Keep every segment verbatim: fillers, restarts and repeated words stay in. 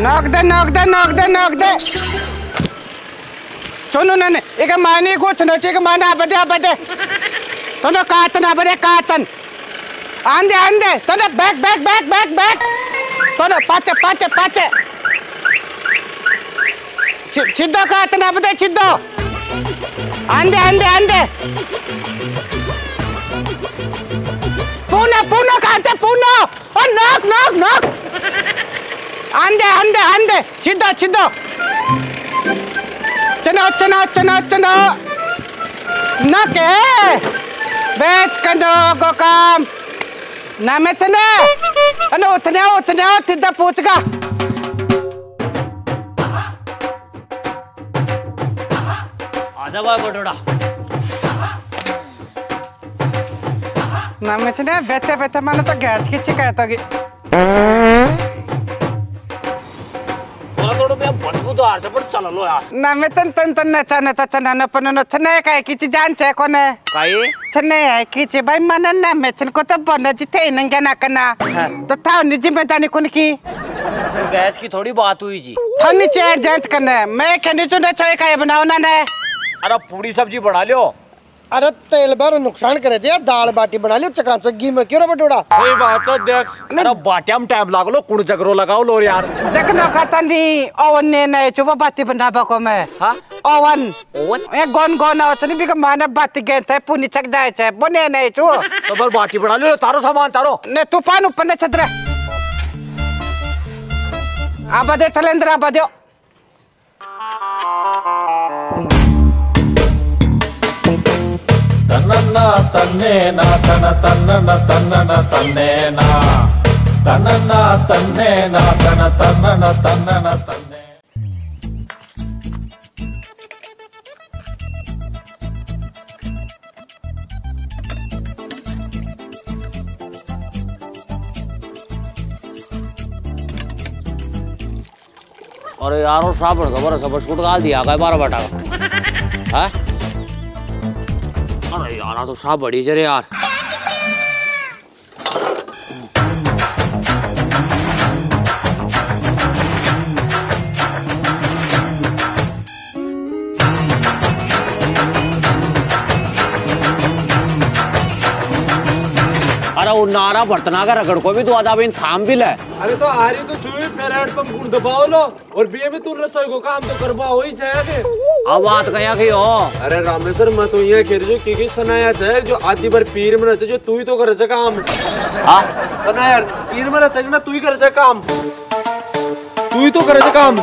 नोक दे नोक दे नोक दे नोक दे चुनो नने एक मानी को चुनो चीक माना बदे बदे तो ना काटन बदे काटन आंधे आंधे तो ना back back back back back तो ना पाचे पाचे पाचे चिद्दो काटन बदे चिद्दो आंधे आंधे आंधे पूना पूना काटे पूना और नोक नोक नोक आंधे आंधे आंधे चिद्दो चिद्दो चनो चनो चनो चनो नके बेच कनो को काम ना में चने अनु उतने उतने तिद्दा पूछगा आधा बार बटोड़ा ना में चने बेटे बेटे मानो तो गैस की शिकायत होगी बदबूदार से पर चला लो यार ना में चन तन तन न चने तो चना न पनो न चने का एक चीज जान चे कोने काये चने है कि चे भाई मन न में चन को तो बन जिते नंगे ना करना तो था निजी में जाने कौन की तो गैस की थोड़ी बात हुई जी था नीचे एडजस्ट करना मैं कहने चुने चोए का ये बनाओ ना ने अरे पूरी सब्जी बढ़ा लियो अरे तेल बार नुकसान करे जे दाल बाटी बना लियो चकाचक घी में क्यों बटोड़ा सही बात है अध्यक्ष अरे बाटिया में टाइम लाग लो कुण जगरो लगाओ लो यार जगनो खाता नहीं ओवन ने नहीं चुप बाती बना बको मैं हां ओवन ओवन ये गोन गोन आवतनी भी माने बाती गेते पुनी चक जाए छे बने नहीं छु तो बर बाटी बना लियो तारो सामान तारो ने तूफान ऊपर ने छतरे आ बदे चलेंद्र आ बदे तन्नना तन्ने ना तन तन्नना तन्नना तन्ने ना तन्नना तन्ने ना तन तन्नना तन्नना तन्ने अरे यार वो साबर खबर सब स्कूट गाल दिया गया बारह बटा का हैं अरे यार तो साहब बड़ी जरे यार अरे वो नारा बर्तना का रगड़ को भी तो आधा बिन थाम भी ले अरे तो आ रही तो चुई फिर हेड पंप गुड़ दबाओ लो और बीए में तू रसोई को काम तो करवा हो ही जाएगा अब बात कहीं की हो अरे रामेश्वर मैं तो ये कह रही हूँ कि सनाया है जो आधी बार पीर में रहते जो तू ही तो कर जा काम हां सना यार पीर में रहते ना तू ही कर जा काम तू ही तो कर जा काम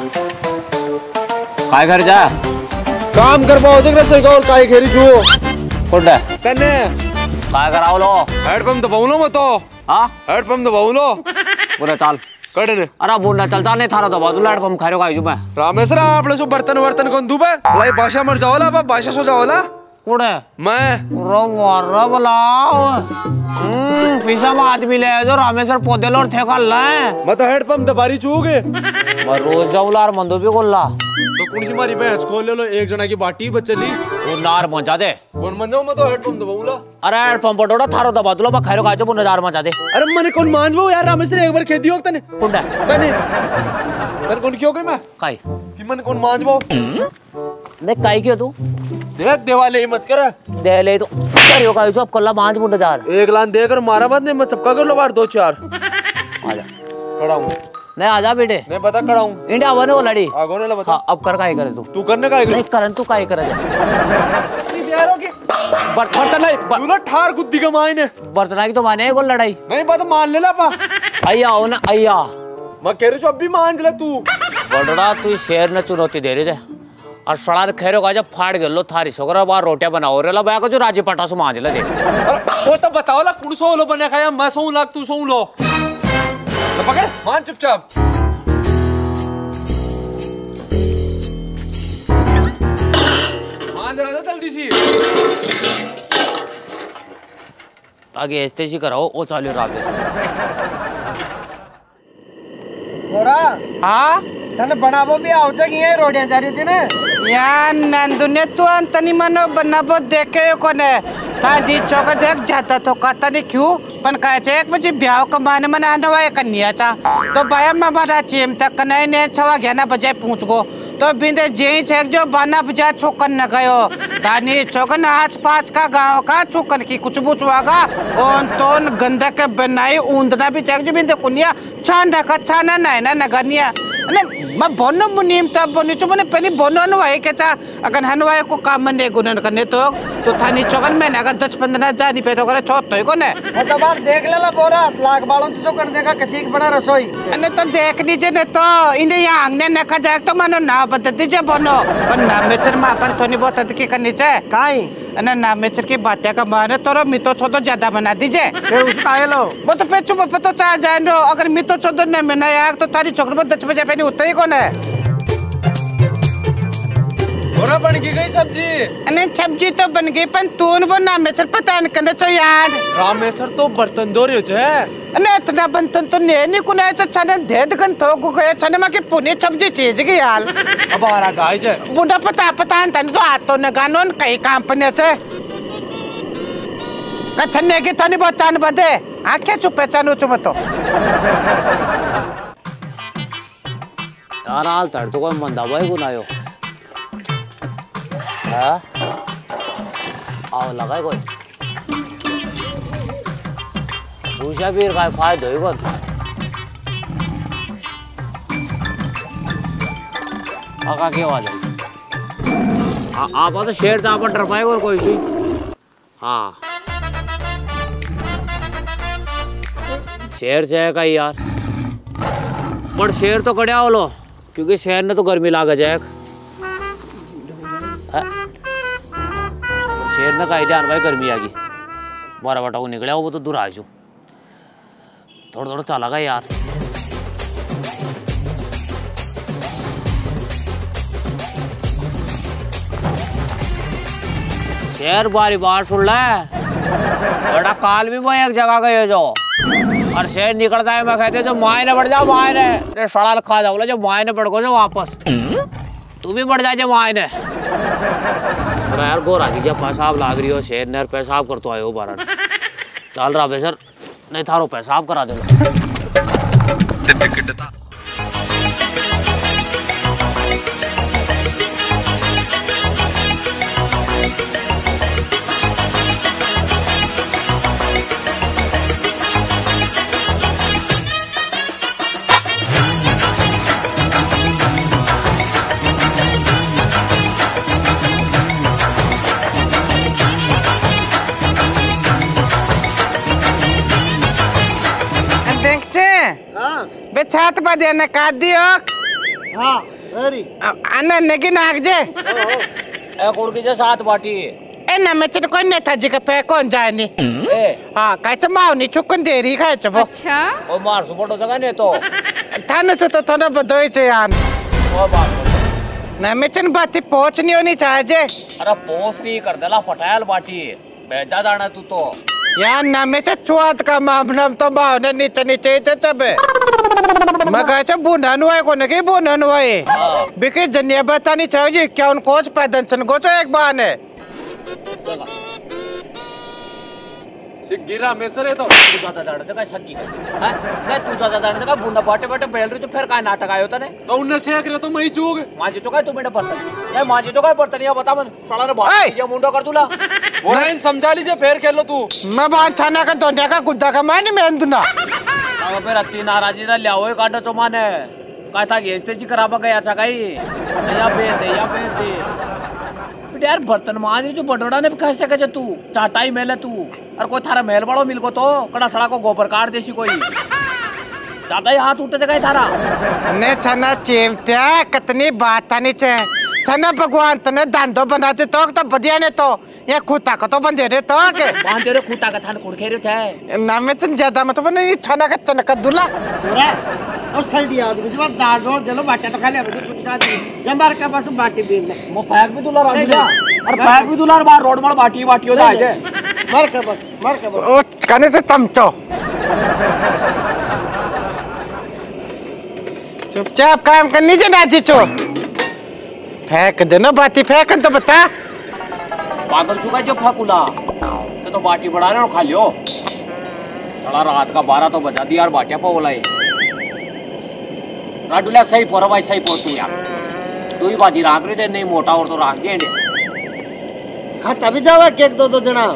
काय कर जा काम करवाओ देख रसोई का और काय घेरी जो कोडा तने काय कराओ लो हेड पंप दबाओ लो मत तो हां हेड पंप दबाओ लो पूरा चाल कड़े अरे बोलना चलता नहीं थारा दबा दो लाइट पंप खायो काई मैं रामेश्वर आप लोग बर्तन वर्तन कौन दूबे लाई भाषा मर जाओला बा भाषा सो जाओला कोड़े मैं रब रबला हम्म पीछा में आदमी ले जो रामेश्वर पौधे लोर थे कर ले मैं तो हेड पंप दबारी चूगे मैं रोज जाऊला और मंदो भी कोल्ला तो कौन सी मारी भैंस खोल ले लो एक जना की बाटी बचली वो नार पहुंचा दे कौन मन जाऊं मैं तो हेड पंप दबाऊंगा अरे हेड पंप पटोड़ा थारो दबा दूला बा खैरो काचो पुन नजार मचा दे अरे मैंने कौन मान वो यार रामेश्वर एक बार खेती हो तने कुंडा तने पर कौन क्यों गई मैं काई कि मन कौन मान वो देख काई क्यों तू देख देवाले ही मत कर दे ले तो करियो काई जो अब कल्ला बांध पुन नजार एक लान देकर मारा मत नहीं मैं चपका कर लो बार दो चार आजा खड़ा हूं नहीं आजा बेटे मैं बता खड़ा हूं इंडिया बने वो लड़ी आगो ने बता हां अब कर काई करे तू तू करने का नहीं करन तू काई करे जा यारों की बर्तन नहीं तू ना ठार गुद्दी का मायने बर्तना की तो माने को लड़ाई नहीं बात मान ले ला पा अय्या हो ना अय्या मैं कह रही हूं अब भी मान ले तू बड़ड़ा तू शेर ने चुनौती दे रही है और सड़ार खैरो का जब फाड़ गेलो थारी सोकरा बार रोटियां बनाओ रेला बया को जो राजी पटा सो मांज ले दे वो तो बताओ ला कुण सो लो बने खाया मैं सो लाग तू सो लो तो पकड़ मान चुपचाप मान जरा जल्दी सी आगे ऐसे ही कराओ वो चालू राबे मोरा हाँ तने बनाबो भी आओ जगी है रोटियां जा रही ने या नंदुने तो अंतनी मनो बनाबो देखे कोने तादी चौक देख जाता तो कहता नहीं क्यों पण कायचे एक म्हणजे ब्याह कमाने मन आनवा कन्याचा तो बाया मारा चेम तक कनाई ने छवा घेना बजाय पूछ गो तो बिंदे जेई छेक जो बाना बजा छोकन न गयो तानी चौकन आस पास का गांव का छोकन की कुछ बुचवागा ओन तोन गंदा के बनाई ऊंदना भी चेक जो बिंदे कुनिया छान रखा छाना नहीं ना नगनिया ने मैं बोनो मुनीम तब बोनी चो मने पनी बोनो अनवाए के चा अगर हनवाए को काम मने गुनन करने तो तो थानी चौकन में अगर दस पंद्रह जानी पे तो करे चौथ तो को ने तो बार देख लेला बोरा लाख बालों तो कर देगा किसी की बड़ा रसोई अने तो देख लीजिए ने तो इन्हें यहाँ आंगने न खा जाए तो मानो ना बता दीजिए बोनो पर नाम में चर मापन थोड़ी बहुत अधिक करनी चाहिए काई अने नाम में चर की बातें का माने तो मितो छोड़ो ज्यादा बना दीजिए फिर उसका आए लो वो तो पे चुप पतो चाह जाए रो अगर मितो छोड़ो न मिना यार तो तारी चौकड़ पर दस बजे पे नहीं उतरी कौन है बोरा बन की गई सब्जी अने सब्जी तो बन गई पर तून वो नाम में चर पता नहीं करने चो यार रामेश्वर तो बर्तन धो रहे हो अने इतना बंतन तो ने नहीं कुने ऐसा छने दे दगन तो को गए छने में के पुणे सब्जी चीज की यार अब आ रहा गाय जे बुढ़ा पता पता नहीं तो आतो न गानोन कई काम पने से कछने की तो नहीं बचान बदे आंखें चुप पहचानो चुप तो यार हाल तड़ तो कोई मंदा भाई को नायो हाँ आओ लगाए कोई पूछा भी काय फायदा होई कोन आका के आवाज आई आ आप तो शेर ता पर डर पाए और कोई भी हाँ शेर से का यार पर शेर तो कड़िया हो लो क्योंकि शेर ने तो गर्मी लाग जाए शेर ने कहा ध्यान भाई गर्मी आ गई बारह बटा को निकला वो तो दूर आ जाओ थोड़ा थोड़ा चला गया यार शेर बारी बार सुन ले बड़ा काल भी मैं एक जगह गए जो और शेर निकलता है मैं कहते जो मायने बढ़ जाओ मायने सड़ा खा जाओ जो मायने बढ़ गो जो वापस तू भी बढ़ जाए जो मायने यार गोरा की जब पेशाब लाग रही हो शेर ने पेशाब कर तो आयो बारह चल रहा बेसर नहीं थारो पेशाब करा देना छात बजे ने काट दियो हाँ वेरी अने नेगी नाग जे ए कुड़की जे साथ बाटी ए ना मैं चन कोई ने था जी का पे कौन जाए नी ए हां काय छ माव नी चुकन देरी खाय छ अच्छा ओ मार सुपटो जगह ने तो थाने से तो थोड़ा बदोई छ यार ओ बात ना मैं चन बाती पहुंचनी होनी चाहे जे अरे पोस्ट नहीं कर देला पटायल बाटी बेजा जाना तू तो यार ना मैं चुआत का मामला तो माव ने नीचे नीचे चबे मैं कहे छ बुना नुआए को ने के बुना नुआए बिके जनिया बतानी चाहिए क्या उन कोच पैदन को तो एक बार ने गिरा में सर है तो तू ज्यादा जाने का शक्की है नहीं तू ज्यादा जाने का बुना बाटे बाटे बेल रही तो फिर का नाटक आयो तने तो उनने सेक रे तो मैं चूक माजी चुका है तू मेरे बर्तन नहीं माजी चुका है बर्तन ये बता मन साला रे बात ये मुंडो कर दूला वो इन समझा लीजिए फिर खेल लो तू मैं बात छाना का दोंडा का गुद्दा का माने मैं अंदुना अगर फिर अति नाराजी ना लियाओ काटो तो माने काय था गेस्ते ची कराबा गया था काई या पे दे या पे दे यार बर्तन माज जो बडोड़ा ने कैसे कहे तू चाटाई मेले तू और कोई थारा मेल बड़ो मिल को तो कड़ा सड़ा को गोबर काट देसी कोई ज्यादा ही हाथ उठते जगह थारा ने छना चेमत्या कितनी बात आनी चे छना भगवान तने दांडो बनाते तो तो बढ़िया ने तो ये खूटा का तो बंदे रे तो के बांधे रे खूटा का थान कुड़ खेरे थे ना में तन ज्यादा मतलब नहीं छना का चनक दुला पूरा और सल्डी आदमी जब दाल रोल दे लो बाटा तो खा ले अभी सुख शादी ये मार का पास बाटी बेल ले मो पैक भी दुला राजी जा और पैक भी दुला बार रोड मड़ बाटी बाटी हो जाए मार का बस मार का बस ओ कने तो चमचो चुपचाप काम करनी चाहिए ना जीचो। फेंक दे ना बाती, फेंक तो बता। पागल चुका जो फकुला तो, तो बाटी बढ़ा रहे और खा लियो। साला रात का बारह तो बजा दिया यार, बाटिया पो बोला ये राडुला सही पोरा भाई, सही पोर तू यार। तू ही बाजी राख रही थे, नहीं मोटा और तो राख दिया। खाता भी जावा केक दो दो जना।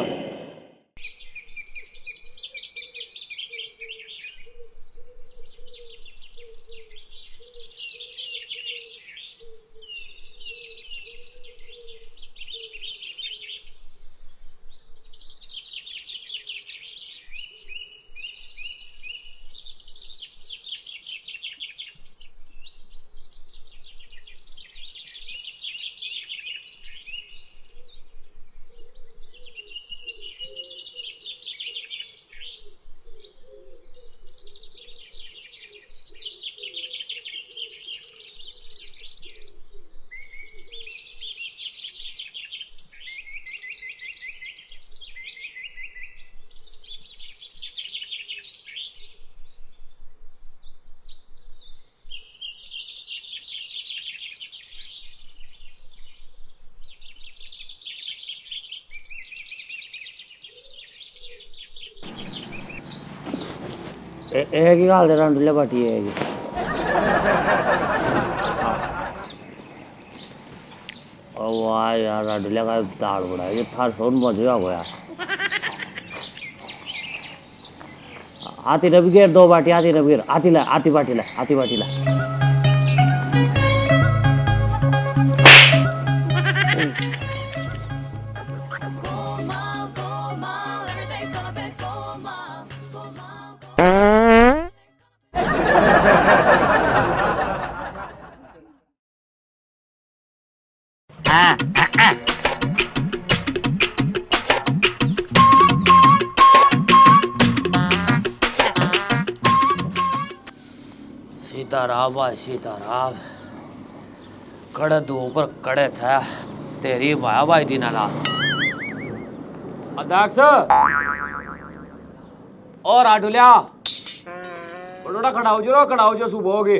एक ही गाल दे रांडुले बाटी है ये। ओ वाह यार, रांडुले का दाल बड़ा है ये, था सोन मजा आ गया। आती रवि गेर दो बाटी, आती रवि गेर, आती ला, आती बाटी ला, आती बाटी ला। सीताराम भाई सीताराम, कड़े दो ऊपर कड़े छाया तेरी माया भाई दीनानाथ। अध्यक्ष और आडुलिया बड़ोड़ा खड़ा हो जो, खड़ा हो जो, सुबह होगी।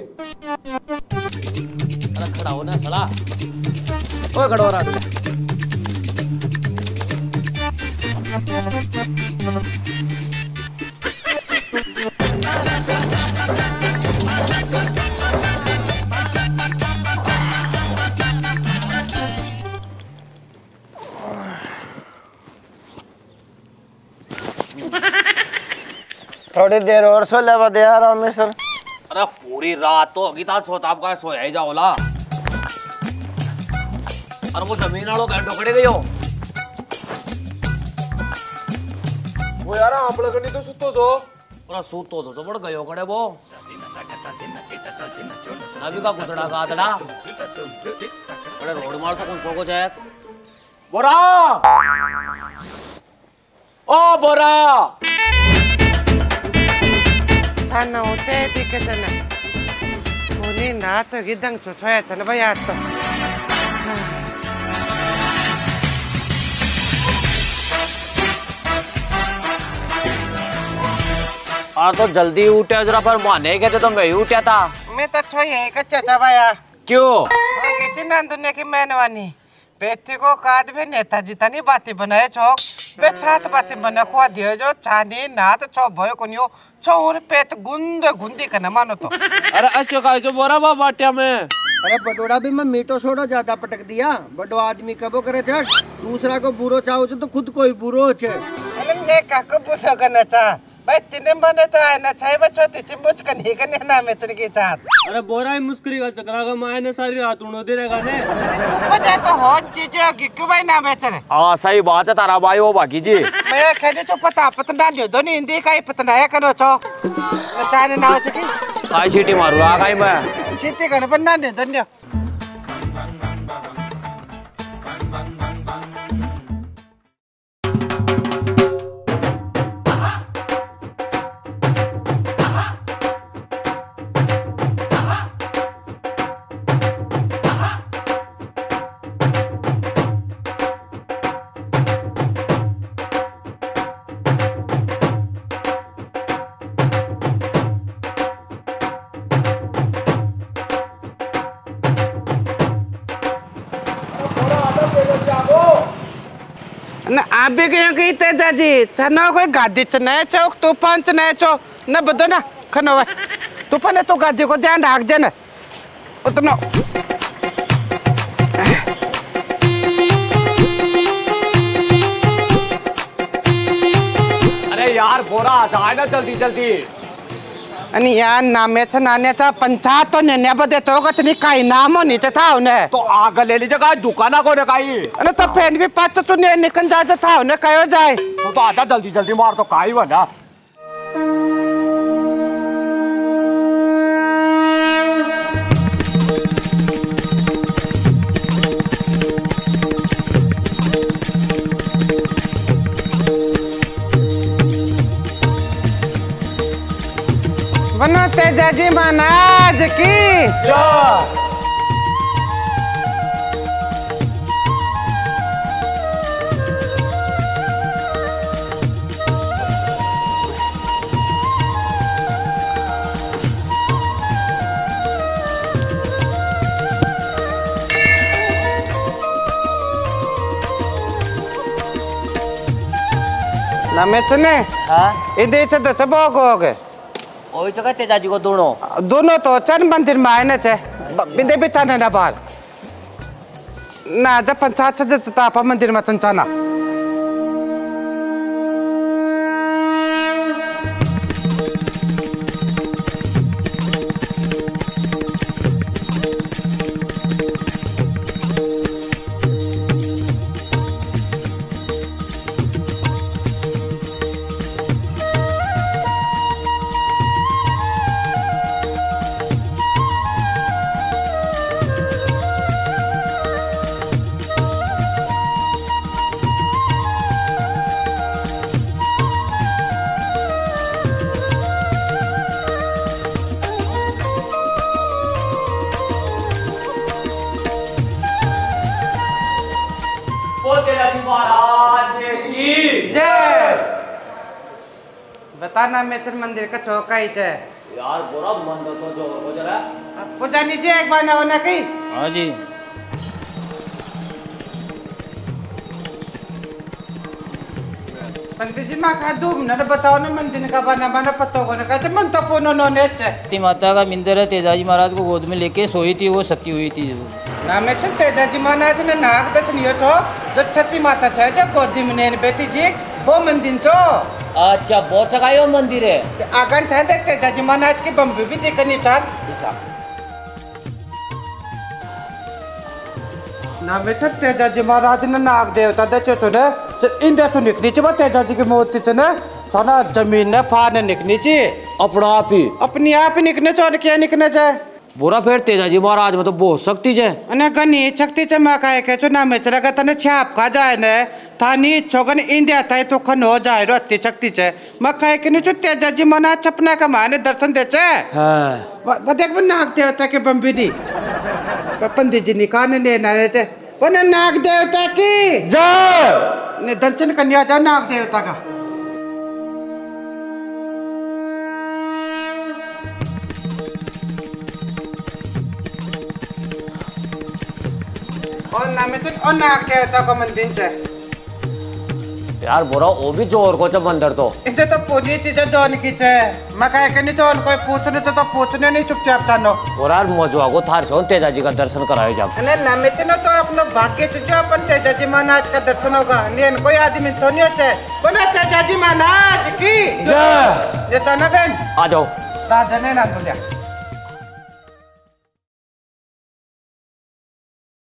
अरे खड़ा हो ना सला, ओ खड़ा हो आडुलिया। थोड़ी देर और सो लेवा दे यार रामेश्वर। अरे पूरी रात तो होगी था, सोता आपका सोया ही जाओला। अरे वो जमीन वालों घंटों खड़े गई हो वो यार आप लोग नहीं तो सुतो जो पूरा सूत तो तो बढ़ गयो खड़े वो नबी का कुतड़ा का आतड़ा अरे रोड मार तो कौन सो को जाए। बोरा ओ बोरा थाना होते दिखे जना कोनी ना तो गिदंग चोचोया चल भाई आज तो। और तो जल्दी उठे जरा, पर माने कहते तो मैं ही उठा था। मैं तो छोई है कच्चा चाबाया क्यों चिन्ना दुनिया की मेहनवानी बेटी को काद भी नेताजी तनी बातें बनाए चौक बे छात बातें बना खुआ दियो जो चाने ना तो चौ भयो कोनियो चौ और पेट गुंद गुंदी करना मानो तो। अरे अच्छा का जो बोरा बा बाटिया में। अरे बटोड़ा भी मैं मीठो सोडा ज्यादा पटक दिया। बड़ो आदमी कबो करे थे दूसरा को बुरो चाहो तो खुद को ही बुरो छे। अरे मैं काको बुरो करना चाह भाई तिने बने तो है ना छाई बच्चों तिची मुझ का नहीं करने ना मैं चल के साथ। अरे बोरा ही मुस्कुरी का चकरा का माय ने सारी रात उड़ो दे रहेगा ने। तू बजा तो हो चीजें होगी क्यों भाई ना बेच रहे। हाँ सही बात है तारा भाई वो बाकी जी। मैं कहने चो पता पतना जो दोनों हिंदी का ही पतना है करो चो चाने ना हो सकी। आई चीटी मारू आ गई मैं चीटी करने पर ना दे धन्य। ना आप भी गए कहीं तेजा जी चना कोई गादी चना चौक तू पंच नहीं चो न बदो ना खनो वे तू पने तो गादी को ध्यान रख देना उतना अरे यार बोरा जाए ना जल्दी जल्दी आणि यार नाम्याच्या नाण्याचा पंचाहत तो नेण्या बदे तो का तनी काही नाम नीचे था उन्हें तो आग ले लीजिए काय दुकाना को ने काई अरे तो फैन भी पाँच तो ने निकल जाता था उन्हें कहो जाए तो तो आजा जल्दी जल्दी मार तो काई बना बनो तेजा जी महाराज की नमे चने हाँ इधर से तो सब हो गए ओई जगह तेजाजी को दोनों दोनों तो चंद मंदिर में आए ना चे बिंदे भी चने ना बाहर ना जब पंचायत से तापा मंदिर में चंचाना बताना मेचर मंदिर का चौका ही है यार बोरा मंदिर तो जो हो जरा पूजा नीचे एक बार ना होना कहीं हाँ जी पंडित जी माँ खा दूँ ना बताओ ना मंदिर का बना बना पत्तों को ना कहते मन तो पुनो नोने चे माता का मंदिर है तेजाजी महाराज को गोद में लेके सोई थी वो सती हुई थी ना में चल तेजाजी महाराज ने नाग दर्शनियो छो जो छती माता छे जो गोदी में नेन बेटी जी वो मंदिर छो अच्छा बहुत जगह मंदिर है आगन थे देखते तेजाजी महाराज की बम्बी भी देखनी चाल ना में चल तेजाजी महाराज ने नाग देवता दे छो ने इंदे तो निकली ची वो तेजाजी की मूर्ति से ने साना जमीन ने फाड़ निकली ची अपना आप ही अपनी आप ही निकने चो और क्या निकने चाहे बोरा फिर तेजाजी महाराज में तो बहुत शक्ति है अने गनी शक्ति चे मा काहे के चुना में चला का तने छाप खा जाए ने थानी छोगन इंडिया थाई तो खन हो जाए रो अति शक्ति चे मा काहे के ने चुत्ते जजी मना छपना का माने दर्शन दे चे हां ब देख बन नाग देवता के बम्बिनी पंडित जी निकाने ने नारे चे बन नाग देवता की जय ने दर्शन कन्या जा नाग देवता का और नामे से और नाग देवता को मंदिर से यार बोरा वो भी जोर को जब मंदिर तो इसे तो पूरी चीजें जोन की चे मैं कहे के नहीं तो उनको पूछने से तो पूछने नहीं चुपचाप जानो और यार मौजवा को थार से तेजाजी का दर्शन कराए जब अने नामे से तो अपनो भाग्य चुचो अपन तेजाजी महाराज का दर्शन होगा नहीं कोई आदमी तो नहीं होचे बोला तेजाजी महाराज की जय ये तो ना बहन आ जाओ दादा ने ना बोलिया